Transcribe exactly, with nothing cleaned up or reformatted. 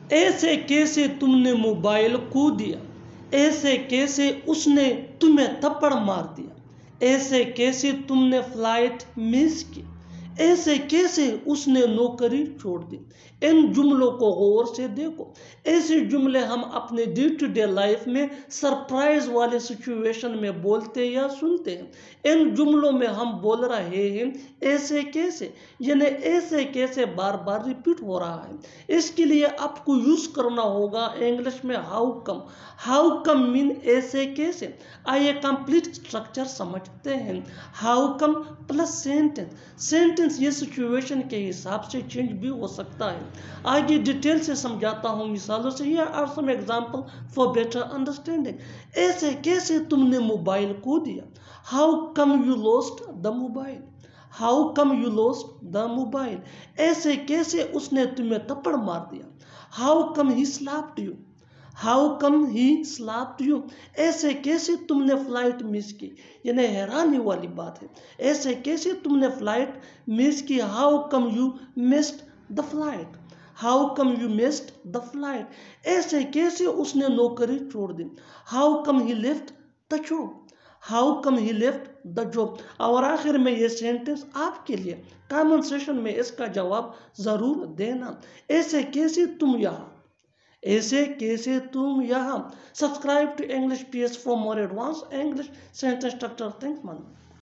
ایسے کیسے تم نے موبائل کھو دیا، ایسے کیسے اس نے تمہیں تھپڑ مار دیا، ایسے کیسے تم نے فلائٹ مس کی، ایسے کیسے اس نے نوکری چھوڑ دی۔ ان جملوں کو غور سے دیکھو۔ ایسے جملے ہم اپنے ڈے ٹو ڈے لائف میں سرپرائز والے سچویشن میں بولتے یا سنتے ہیں۔ ان جملوں میں ہم بول رہے ہیں ایسے کیسے، یعنی ایسے کیسے بار بار ریپیٹ ہو رہا ہے۔ اس کے لیے آپ کو یوز کرنا ہوگا انگلش میں ہاؤ کم۔ ہاؤ کم مین ایسے کیسے۔ آئیے کمپلیٹ اسٹرکچر سمجھتے ہیں۔ How come plus sentence. Sentence یہ سچویشن کے حساب سے چینج بھی ہو سکتا ہے۔ آگے ڈیٹیل سے سمجھاتا ہوں مثالوں سے۔ Here are some example for better understanding۔ ایسے کیسے تم نے موبائل کھو دیا۔ How come you lost the mobile؟ How come you lost the mobile؟ ایسے کیسے اس نے تمہیں تھپڑ مار دیا۔ How come he slapped you؟ How come he slapped you؟ ایسے کیسے تم نے فلائٹ مس کی، یعنی حیرانی والی بات ہے۔ ایسے کیسے تم نے فلائٹ مس کی۔ How come you missed the flight؟ How come you missed the flight؟ ایسے کیسے اس نے نوکری چھوڑ دی۔ How come he left the job؟ How come he left the job؟ اور آخر میں یہ سینٹنس آپ کے لیے کامن سیشن میں اس کا جواب ضرور دینا۔ ایسے کیسے تم یہاں، ایسے کیسے تم یہاں۔ Subscribe to English P S for more advance English sentence structure. Thanks من۔